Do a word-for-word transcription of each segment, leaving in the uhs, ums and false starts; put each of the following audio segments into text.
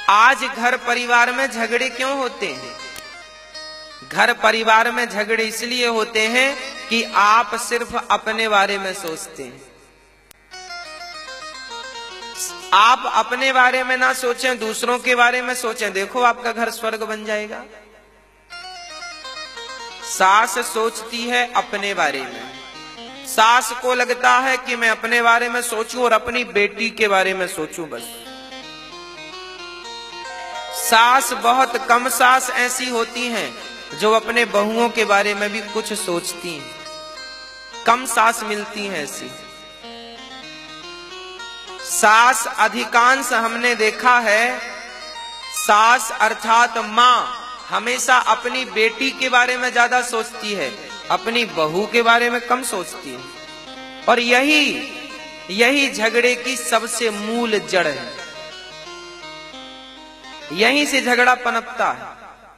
आज घर परिवार में झगड़े क्यों होते हैं? घर परिवार में झगड़े इसलिए होते हैं कि आप सिर्फ अपने बारे में सोचते हैं। आप अपने बारे में ना सोचें, दूसरों के बारे में सोचें, देखो आपका घर स्वर्ग बन जाएगा। सास सोचती है अपने बारे में, सास को लगता है कि मैं अपने बारे में सोचूं और अपनी बेटी के बारे में सोचूं बस। सास बहुत कम सास ऐसी होती हैं जो अपने बहुओं के बारे में भी कुछ सोचती हैं, कम सास मिलती हैं ऐसी। सास अधिकांश हमने देखा है, सास अर्थात मां हमेशा अपनी बेटी के बारे में ज्यादा सोचती है, अपनी बहू के बारे में कम सोचती है। और यही यही झगड़े की सबसे मूल जड़ है, यहीं से झगड़ा पनपता है।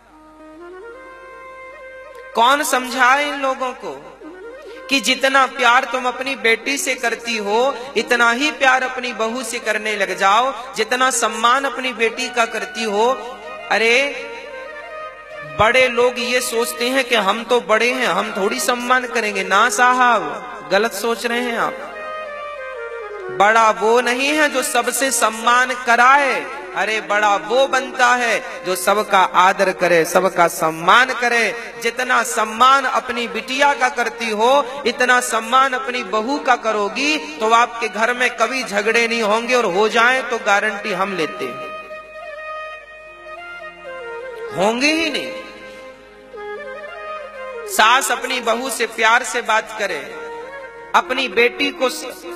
कौन समझाए इन लोगों को कि जितना प्यार तुम अपनी बेटी से करती हो इतना ही प्यार अपनी बहू से करने लग जाओ, जितना सम्मान अपनी बेटी का करती हो। अरे बड़े लोग ये सोचते हैं कि हम तो बड़े हैं, हम थोड़ी सम्मान करेंगे। ना साहब, गलत सोच रहे हैं आप। बड़ा वो नहीं है जो सबसे सम्मान कराए, अरे बड़ा वो बनता है जो सबका आदर करे, सबका सम्मान करे। जितना सम्मान अपनी बिटिया का करती हो इतना सम्मान अपनी बहू का करोगी तो आपके घर में कभी झगड़े नहीं होंगे, और हो जाए तो गारंटी हम लेते हैं, होंगे ही नहीं। सास अपनी बहू से प्यार से बात करे, अपनी बेटी को,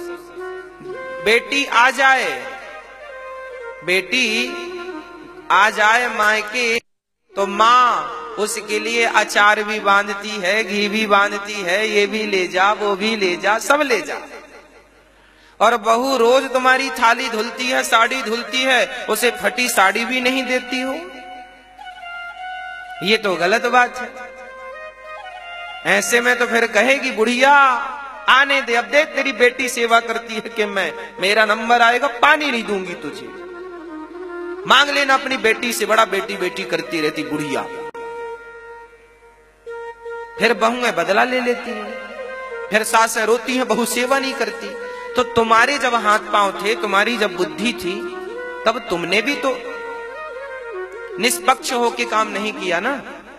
बेटी आ जाए, बेटी आ जाए मायके तो माँ उसके लिए अचार भी बांधती है, घी भी बांधती है, ये भी ले जा, वो भी ले जा, सब ले जा। और बहू रोज तुम्हारी थाली धुलती है, साड़ी धुलती है, उसे फटी साड़ी भी नहीं देती हो, ये तो गलत बात है। ऐसे में तो फिर कहेगी बुढ़िया आने दे, अब देख तेरी बेटी सेवा करती है कि मैं, मेरा नंबर आएगा पानी नहीं दूंगी तुझे, मांग लेना अपनी बेटी से, बड़ा बेटी बेटी करती रहती बुढ़िया। फिर बहुएं बदला ले लेती हैं, फिर सासें रोती हैं बहू सेवा नहीं करती। तो तुम्हारे जब हाथ पांव थे, तुम्हारी जब बुद्धि थी, तब तुमने भी तो निष्पक्ष होके काम नहीं किया ना,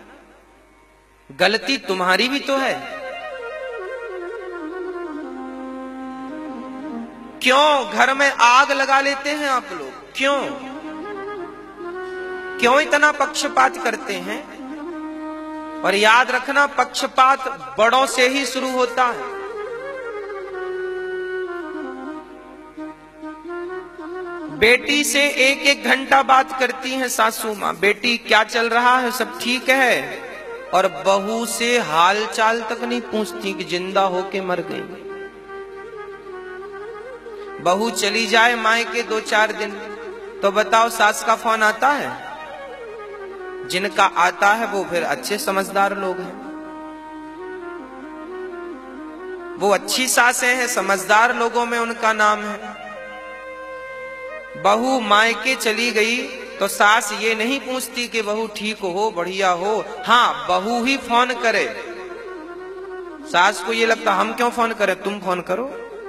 गलती तुम्हारी भी तो है। क्यों घर में आग लगा लेते हैं आप लोग? क्यों क्यों इतना पक्षपात करते हैं? और याद रखना, पक्षपात बड़ों से ही शुरू होता है। बेटी से एक एक घंटा बात करती हैं सासू माँ, बेटी क्या चल रहा है, सब ठीक है, और बहू से हाल चाल तक नहीं पूछती कि जिंदा होके मर गई। बहू चली जाए मायके दो चार दिन तो बताओ सास का फोन आता है? जिनका आता है वो फिर अच्छे समझदार लोग हैं, वो अच्छी सासें हैं, समझदार लोगों में उनका नाम है। बहू मायके चली गई तो सास ये नहीं पूछती कि बहू ठीक हो, बढ़िया हो, हाँ बहू ही फोन करे। सास को ये लगता हम क्यों फोन करें, तुम फोन करो।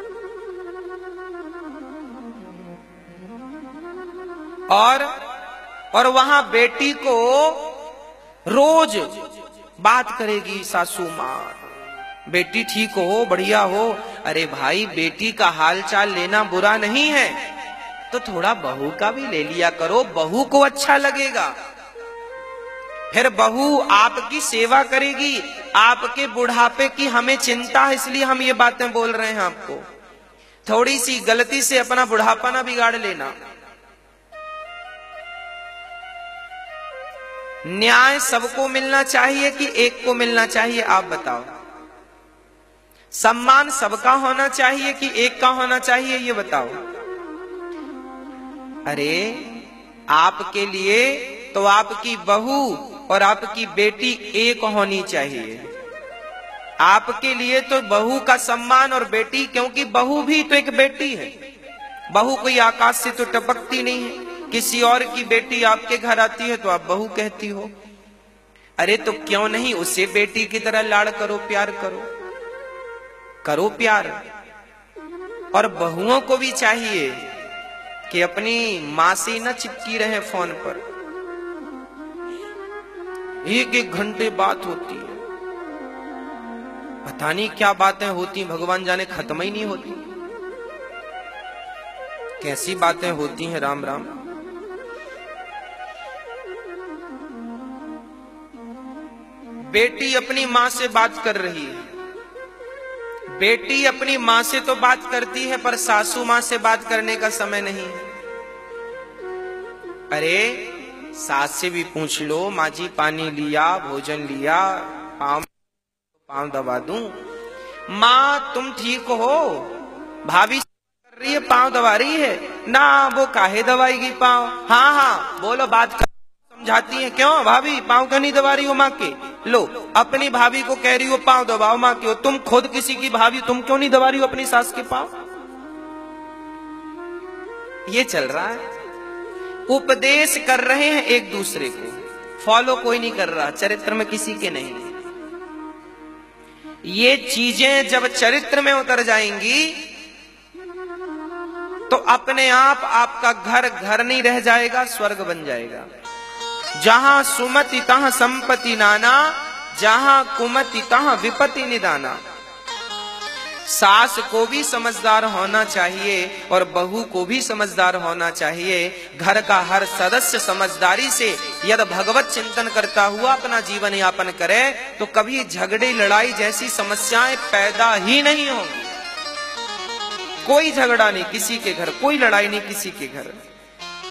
और और वहां बेटी को रोज बात करेगी सासू मां, बेटी ठीक हो, बढ़िया हो। अरे भाई, बेटी का हालचाल लेना बुरा नहीं है, तो थोड़ा बहू का भी ले लिया करो, बहू को अच्छा लगेगा। फिर बहू आपकी सेवा करेगी, आपके बुढ़ापे की हमें चिंता है, इसलिए हम ये बातें बोल रहे हैं आपको। थोड़ी सी गलती से अपना बुढ़ापा ना बिगाड़ लेना। न्याय सबको मिलना चाहिए कि एक को मिलना चाहिए, आप बताओ? सम्मान सबका होना चाहिए कि एक का होना चाहिए, ये बताओ? अरे आपके लिए तो आपकी बहू और आपकी बेटी एक होनी चाहिए। आपके लिए तो बहू का सम्मान और बेटी, क्योंकि बहू भी तो एक बेटी है, बहू कोई आकाश से तो टपकती नहीं है किसी और की बेटी आपके घर आती है तो आप बहू कहती हो। अरे तो क्यों नहीं उसे बेटी की तरह लाड़ करो, प्यार करो, करो प्यार। और बहुओं को भी चाहिए कि अपनी मां से न चिपकी रहे फोन पर, एक एक घंटे बात होती है, पता नहीं क्या बातें होती, भगवान जाने, खत्म ही नहीं होती। कैसी बातें होती हैं, राम राम। बेटी अपनी मां से बात कर रही है, बेटी अपनी मां से तो बात करती है पर सासू मां से बात करने का समय नहीं है। अरे सास से भी पूछ लो, माँ जी पानी लिया, भोजन लिया, पाँव पाँव दबा दूं? माँ तुम ठीक हो? भाभी कर रही है, पाँव दबा रही है ना, वो काहे दबाएगी पाँव? हाँ हाँ बोलो, बात कर, समझाती है। क्यों भाभी पाँव क्यों नहीं दबा रही हो माँ के? लो अपनी भाभी को कह रही हो पाँव दबाओ माँ के, हो तुम खुद किसी की भाभी, तुम क्यों नहीं दबा रही हो अपनी सास के पाँव? ये चल रहा है। उपदेश कर रहे हैं एक दूसरे को, फॉलो कोई नहीं कर रहा, चरित्र में किसी के नहीं। ये चीजें जब चरित्र में उतर जाएंगी तो अपने आप आपका घर घर नहीं रह जाएगा, स्वर्ग बन जाएगा। जहां सुमति तहां संपत्ति नाना, जहां कुमति तहां विपत्ति निदाना। सास को भी समझदार होना चाहिए और बहू को भी समझदार होना चाहिए। घर का हर सदस्य समझदारी से यदि भगवत चिंतन करता हुआ अपना जीवन यापन करे तो कभी झगड़े लड़ाई जैसी समस्याएं पैदा ही नहीं होंगी। कोई झगड़ा नहीं किसी के घर, कोई लड़ाई नहीं किसी के घर।